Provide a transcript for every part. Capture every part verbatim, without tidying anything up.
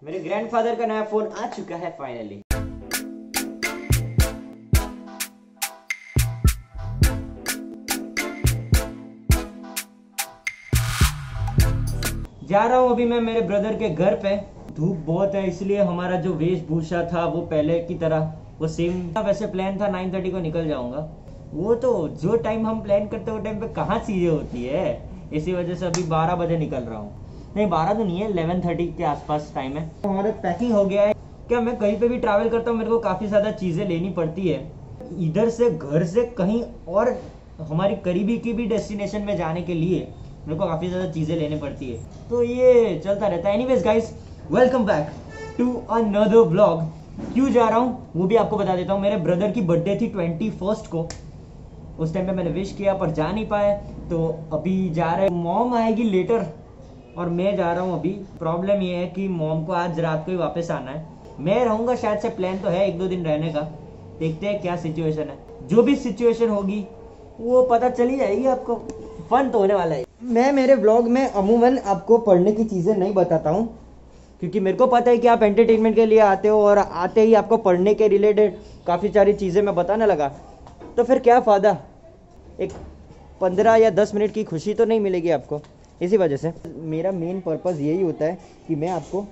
मेरे ग्रैंडफादर का नया फोन आ चुका है फाइनली। जा रहा हूँ अभी मैं मेरे ब्रदर के घर पे। धूप बहुत है इसलिए हमारा जो वेशभूषा था वो पहले की तरह वो सेम। वैसे प्लान था नाइन थर्टी को निकल जाऊंगा, वो तो जो टाइम हम प्लान करते हैं वो टाइम पे कहाँ चीजें होती है, इसी वजह से अभी बारह बजे निकल रहा हूँ। नहीं बारह तो नहीं है, इलेवन थर्टी के आसपास टाइम है। हमारा पैकिंग हो गया है। क्या मैं कहीं पे भी ट्रैवल करता हूँ मेरे को काफ़ी ज़्यादा चीज़ें लेनी पड़ती है, इधर से घर से कहीं और हमारी करीबी की भी डेस्टिनेशन में जाने के लिए मेरे को काफ़ी ज़्यादा चीज़ें लेनी पड़ती है, तो ये चलता रहता है। Anyways guys, welcome back to another vlog. क्यों जा रहा हूँ वो भी आपको बता देता हूँ। मेरे ब्रदर की बर्थडे थी ट्वेंटी फर्स्ट को, उस टाइम पे मैंने विश किया पर जा नहीं पाए, तो अभी जा रहे। मॉम आएगी लेटर और मैं जा रहा हूँ अभी। प्रॉब्लम ये है कि मॉम को आज रात को ही वापस आना है। मैं रहूँगा शायद से, प्लान तो है एक दो दिन रहने का, देखते हैं क्या सिचुएशन है। जो भी सिचुएशन होगी वो पता चली जाएगी आपको, फन तो होने वाला है। मैं मेरे ब्लॉग में अमूमन आपको पढ़ने की चीज़ें नहीं बताता हूँ, क्योंकि मेरे को पता है कि आप एंटरटेनमेंट के लिए आते हो और आते ही आपको पढ़ने के रिलेटेड काफ़ी सारी चीज़ें मैं बताने लगा तो फिर क्या फ़ायदा, एक पंद्रह या दस मिनट की खुशी तो नहीं मिलेगी आपको। इसी वजह से मेरा मेन पर्पज़ यही होता है कि मैं आपको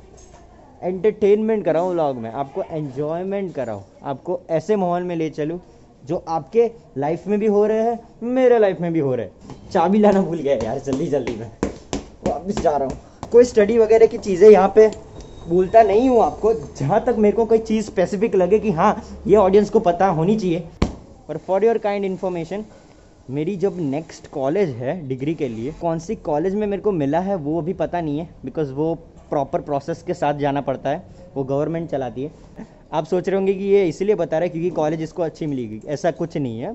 एंटरटेनमेंट कराऊँ, व्लॉग में आपको एन्जॉयमेंट कराऊँ, आपको ऐसे माहौल में ले चलूँ जो आपके लाइफ में भी हो रहे हैं, मेरे लाइफ में भी हो रहे हैं। चाबी लाना भूल गया यार, जल्दी जल्दी में वापस जा रहा हूँ। कोई स्टडी वगैरह की चीज़ें यहाँ पे भूलता नहीं हूँ आपको, जहाँ तक मेरे को कोई चीज़ स्पेसिफिक लगे कि हाँ ये ऑडियंस को पता होनी चाहिए। पर फॉर योर काइंड इन्फॉर्मेशन, मेरी जब नेक्स्ट कॉलेज है डिग्री के लिए, कौन सी कॉलेज में मेरे को मिला है वो अभी पता नहीं है, बिकॉज़ वो प्रॉपर प्रोसेस के साथ जाना पड़ता है, वो गवर्नमेंट चलाती है। आप सोच रहे होंगे कि ये इसलिए बता रहा है क्योंकि कॉलेज इसको अच्छी मिलेगी, ऐसा कुछ नहीं है।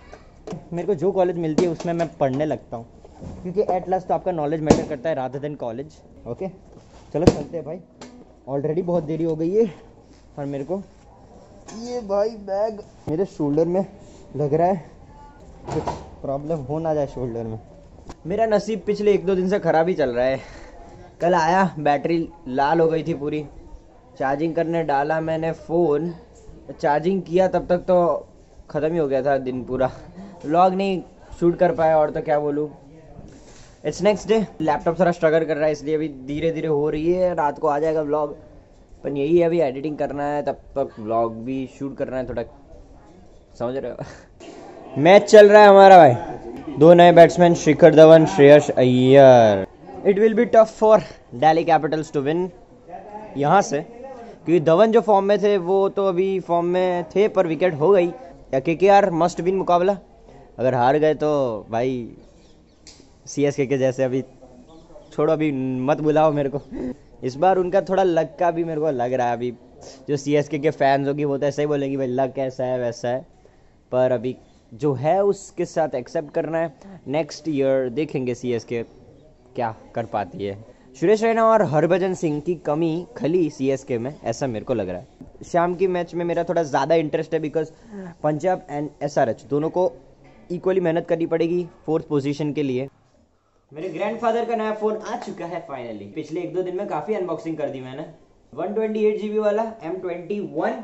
मेरे को जो कॉलेज मिलती है उसमें मैं पढ़ने लगता हूँ, क्योंकि एट लास्ट तो आपका नॉलेज मैटर करता है रादर देन कॉलेज। ओके चलो चलते हैं भाई, ऑलरेडी बहुत देरी हो गई है। और मेरे को ये भाई बैग मेरे शोल्डर में लग रहा है, कुछ प्रॉब्लम हो ना जाए शोल्डर में। मेरा नसीब पिछले एक दो दिन से ख़राब ही चल रहा है। कल आया बैटरी लाल हो गई थी पूरी, चार्जिंग करने डाला मैंने फ़ोन, चार्जिंग किया तब तक तो ख़त्म ही हो गया था दिन पूरा। व्लॉग नहीं शूट कर पाया, और तो क्या बोलूँ। इट्स नेक्स्ट डे, लैपटॉप थोड़ा स्ट्रगल कर रहा है इसलिए अभी धीरे धीरे हो रही है। रात को आ जाएगा व्लॉग, पर यही है अभी एडिटिंग करना है, तब तक व्लॉग भी शूट करना है थोड़ा, समझ रहे हो। मैच चल रहा है हमारा भाई, दो नए batsman Shikhar Dhawan, Shreyas Iyer. It will be tough for Delhi capitals to win यहाँ से, क्योंकि धवन जो फॉर्म में थे वो तो अभी फॉर्म में थे पर विकेट हो गई। या केकेआर मस्ट विन मुकाबला, अगर हार गए तो भाई सीएसके के जैसे, अभी छोड़ो, अभी मत बुलाओ मेरे को। इस बार उनका थोड़ा लक का भी मेरे को लग रहा है। अभी जो सीएसके के फैंस होगी वो तो ऐसे ही बोलेंगे भाई लक ऐसा है वैसा है, पर अभी जो है उसके साथ एक्सेप्ट करना है। नेक्स्ट ईयर देखेंगे सीएसके क्या कर पाती है। सुरेश रैना और हरभजन सिंह की कमी खली सीएसके में, ऐसा मेरे को लग रहा है। शाम की मैच में मेरा थोड़ा ज़्यादा इंटरेस्ट है, बिकॉज पंजाब एंड एसआरएच दोनों को इक्वली मेहनत करनी पड़ेगी फोर्थ पोजीशन के लिए। मेरे ग्रैंडफादर का नया फ़ोन आ चुका है फाइनली। पिछले एक दो दिन में काफ़ी अनबॉक्सिंग कर दी मैंने। वन ट्वेंटी एट जी बी वाला M twenty one,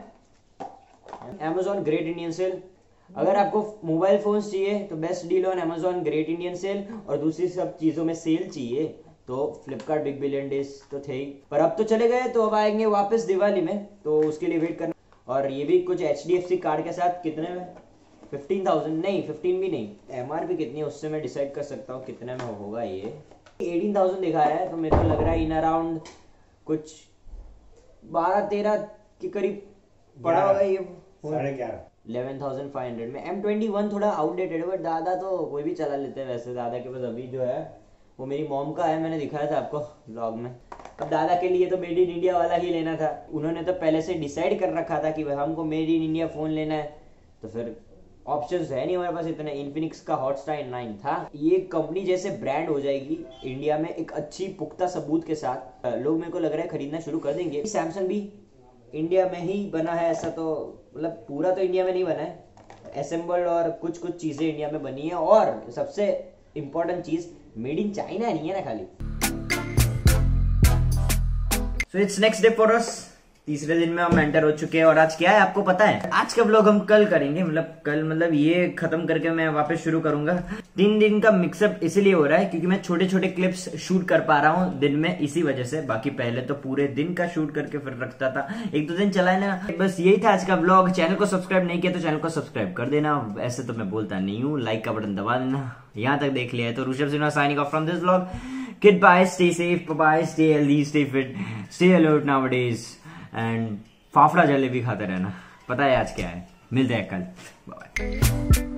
Amazon great Indian sale. अगर आपको मोबाइल फोन्स चाहिए तो best deal on Amazon great Indian sale, और दूसरी सब चीज़ों में सेल चाहिए तो फ्लिपकार्ट बिग बिलियन डेज तो थे ही, पर अब तो चले गए, तो अब आएंगे वापस दिवाली में, तो उसके लिए वेट करना। और ये भी कुछ H D F C card के साथ, कितने में, फिफ्टीन थाउजेंड नहीं, फिफ्टीन भी नहीं, एम आर पी कितनी है उससे मैं डिसाइड कर सकता हूँ कितने में होगा। ये एटीन थाउजेंड दिखा रहा है, तो मेरे को लग रहा है इन अराउंड कुछ बारह तेरह के करीब पड़ा होगा ये, साढ़े ग्यारह इलेवन थाउजेंड फाइव हंड्रेड में। एम ट्वेंटी वन थोड़ा आउटडेटेड है, बट दादा तो कोई भी चला लेते हैं वैसे। दादा के पास अभी जो है वो मेरी मॉम का है, मैंने दिखाया था आपको व्लॉग में। अब दादा के लिए तो मेड इन इंडिया वाला ही लेना था, उन्होंने तो पहले से डिसाइड कर रखा था कि भाई हमको मेड इन इंडिया फ़ोन लेना है, तो फिर ऑप्शंस है नहीं हमारे पास इतने। इन्फिनिक्स का हॉटस्टार नाइन था। ये कंपनी जैसे ब्रांड हो जाएगी इंडिया में एक अच्छी पुख्ता सबूत के साथ, लोग मेरे को लग रहा है खरीदना शुरू कर देंगे। सैमसंग भी इंडिया में ही बना है, ऐसा तो मतलब पूरा तो इंडिया में नहीं बना है, असेंबल और कुछ कुछ चीज़ें इंडिया में बनी है, और सबसे इम्पोर्टेंट चीज़ मेड इन चाइना नहीं है ना खाली। तो it's next day for us. तीसरे दिन में हम एंटर हो चुके हैं और आज क्या है आपको पता है? आज का व्लॉग हम कल करेंगे, मतलब कल मतलब ये खत्म करके मैं वापस शुरू करूंगा। तीन दिन का मिक्सअप इसलिए हो रहा है क्योंकि मैं छोटे छोटे क्लिप्स शूट कर पा रहा हूँ दिन में, इसी वजह से। बाकी पहले तो पूरे दिन का शूट करके फिर रखता था, एक दो दिन चलाए ना। बस यही था आज का व्लॉग। चैनल को सब्सक्राइब नहीं किया तो चैनल को सब्सक्राइब कर देना। ऐसे तो मैं बोलता नहीं हूँ, लाइक का बटन दबा देना। यहाँ तक देख लिया है तो Rishabh Sinha signing off from this vlog. Goodbye, stay safe, bye-bye, stay healthy, stay fit, stay alert nowadays, and fafda jalebi खाते रहना। पता है आज क्या है? मिलते हैं कल। बाय।